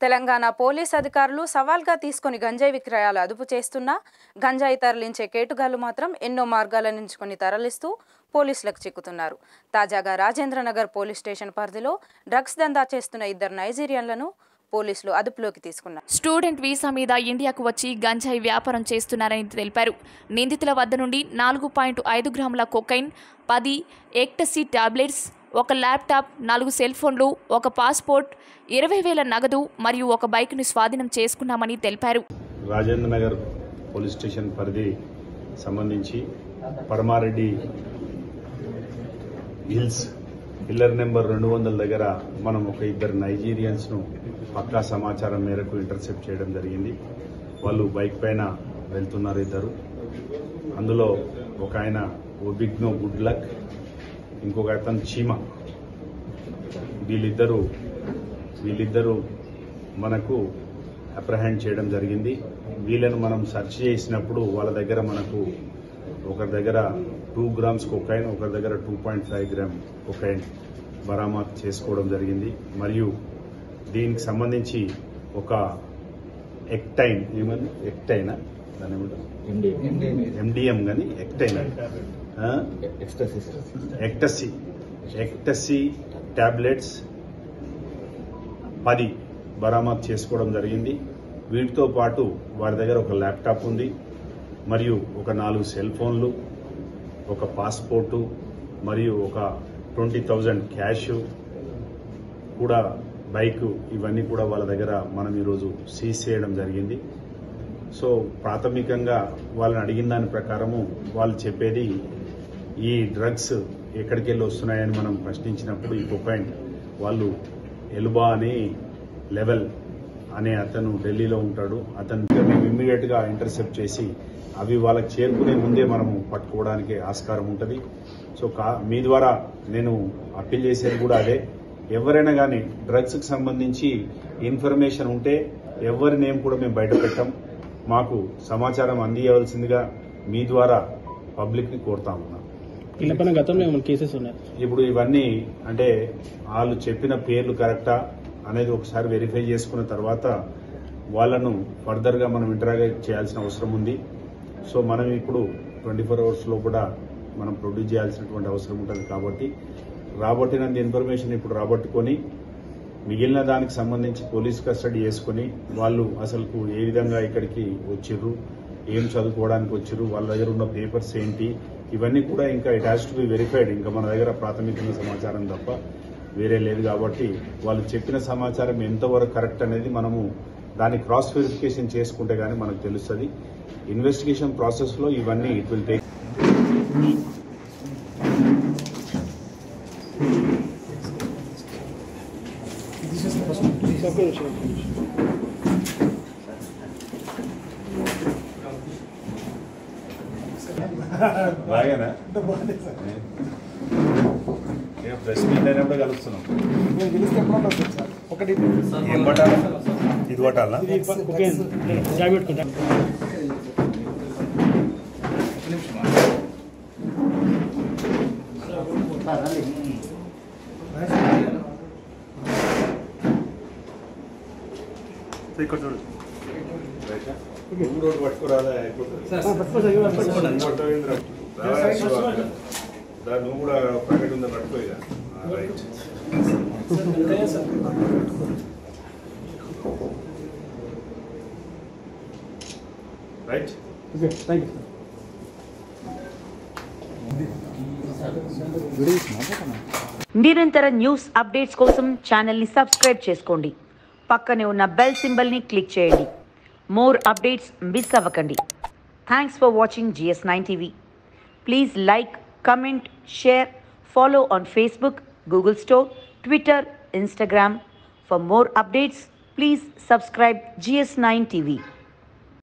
Telangana police అధికారులు సవాల్గా తీసుకొని గంజాయి విక్రయాలు అదుపు చేస్తున్నా గంజాయి తరలించే కేటుగాళ్లు మాత్రం ఎన్నో మార్గాల నుంచుకొని తరలిస్తూ పోలీసులకు చిక్కుతున్నారు. తాజాగా రాజేంద్రనగర్ పోలీస్ స్టేషన్ పరిధిలో డ్రగ్స్ దందా చేస్తున్న 2 నైజీరియన్లను పోలీసులు అదుపులోకి తీసుకున్నారు. స్టూడెంట్ వీసా మీద ఇండియాకు వచ్చి గంజాయి వ్యాపారం చేస్తున్నారని తెలిపారు. నిందితుల వద్ద నుండి 4.5 గ్రాముల cocaine, 10 ecstasy tablets, 1 laptop, 4 cell ఫోన్లు, 1 పాస్పోర్ట్, 20,000 నగదు మరియు 1 బైక్ను స్వాధీనం చేసుకున్నామని తెలిపారు. రాజేంద్రనగర్ పోలీస్ స్టేషన్ పరిధి సంబంధించి పరమారెడ్డి హిల్స్ పిల్లర్ నెంబర్ 200 దగ్గర మనం ఒక 2 నైజీరియన్స్ను పక్కా సమాచారం మేరకు ఇంటర్సెప్ట్ చేయడం జరిగింది. వాళ్ళు బైక్ పైన వెళ్తున్నారు 2. అందులో ఒక ఆయన ఒబిగ్నో గుడ్ లక్, ఇంకొక అతను చీమ. వీళ్ళిద్దరూ మనకు అప్రహెండ్ చేయడం జరిగింది. వీళ్ళను మనం సెర్చ్ చేసినప్పుడు వాళ్ళ దగ్గర మనకు ఒకరి దగ్గర 2 గ్రామ్స్ కొకైన్, ఒకరి దగ్గర 2.5 గ్రామ్ కొకైన్ బరామత్ చేసుకోవడం జరిగింది. మరియు దీనికి సంబంధించి ఒక ఎక్టైనా దాని ఎండిఎం కానీ ఎక్టసీ టాబ్లెట్స్ 10 బరామత్ చేసుకోవడం జరిగింది. వీటితో పాటు వారి దగ్గర ఒక ల్యాప్టాప్ ఉంది, మరియు ఒక 4 సెల్ ఫోన్లు, ఒక పాస్పోర్టు మరియు ఒక 20,000 క్యాష్ కూడా, బైక్, ఇవన్నీ కూడా వాళ్ళ దగ్గర మనం ఈరోజు సీజ్ చేయడం జరిగింది. సో ప్రాథమికంగా వాళ్ళని అడిగిన దాని ప్రకారము వాళ్ళు చెప్పేది ఈ డ్రగ్స్ ఎక్కడికి వెళ్ళి వస్తున్నాయని మనం ప్రశ్నించినప్పుడు ఈ కొకైన్ వాళ్ళు ఎలుబా అనే లెవెల్ అనే అతను ఢిల్లీలో ఉంటాడు. అతను మేము ఇమ్మీడియట్ గా ఇంటర్సెప్ట్ చేసి అవి వాళ్ళకి చేరుకునే ముందే మనము పట్టుకోవడానికి ఆస్కారం ఉంటుంది. సో మీ ద్వారా నేను అప్పీల్ చేసేది కూడా అదే. ఎవరైనా కానీ డ్రగ్స్ కి సంబంధించి ఇన్ఫర్మేషన్ ఉంటే ఎవరి నేమ్ కూడా మేము బయట పెట్టాం. మాకు సమాచారం అందియవలసిందిగా మీ ద్వారా పబ్లిక్ ని కోరుతా ఉన్నాం. ఇప్పుడు ఇవన్నీ అంటే వాళ్ళు చెప్పిన పేర్లు కరెక్టా అనేది ఒకసారి వెరిఫై చేసుకున్న తర్వాత వాళ్ళను ఫర్దర్ గా మనం ఇంటరాగేట్ చేయాల్సిన అవసరం ఉంది. సో మనం ఇప్పుడు 24 అవర్స్ లో కూడా మనం ప్రొడ్యూస్ చేయాల్సినటువంటి అవసరం ఉంటుంది. కాబట్టి రాబట్టినంత ఇన్ఫర్మేషన్ ఇప్పుడు రాబట్టుకొని మిగిలిన దానికి సంబంధించి పోలీస్ కస్టడీ చేసుకుని వాళ్ళు అసలు ఏ విధంగా ఇక్కడికి వచ్చిర్రు, ఏం చదువుకోవడానికి వచ్చిర్రు, వాళ్ళ దగ్గర ఉన్న పేపర్స్ ఏంటి, ఇవన్నీ కూడా ఇంకా it has to be verified. ఇంకా మన దగ్గర ప్రాథమికంగా సమాచారం తప్ప వేరే లేదు. కాబట్టి వాళ్ళు చెప్పిన సమాచారం ఎంతవరకు కరెక్ట్ అనేది మనము దాన్ని క్రాస్ వెరిఫికేషన్ చేసుకుంటే గానీ మనకు తెలుస్తుంది. ఇన్వెస్టిగేషన్ ప్రాసెస్ లో ఇవన్నీ ఇట్ విల్ టేక్. బాగానా ప్రెస్ మీట్ అయినప్పుడు కలుస్తున్నాం. ఏం పట్టాలా? ఇది పట్టాలా? ఇక్కడ చూడు రోడ్ పట్టుకురాదా? నువ్వు కూడా ప్యాకెట్ ఉందా? పట్టుకో. ఇక రైట్. రైట్. నిరంతర న్యూస్ అప్డేట్స్ కోసం ఛానల్ని సబ్స్క్రైబ్ చేసుకోండి. పక్కనే ఉన్న బెల్ సింబల్ని క్లిక్ చేయండి. మోర్ అప్డేట్స్ మిస్ అవ్వకండి. Thanks for watching GS9 TV. Please like, comment, share, follow on Facebook, Google Store, Twitter, Instagram. For more updates, please subscribe GS9 TV.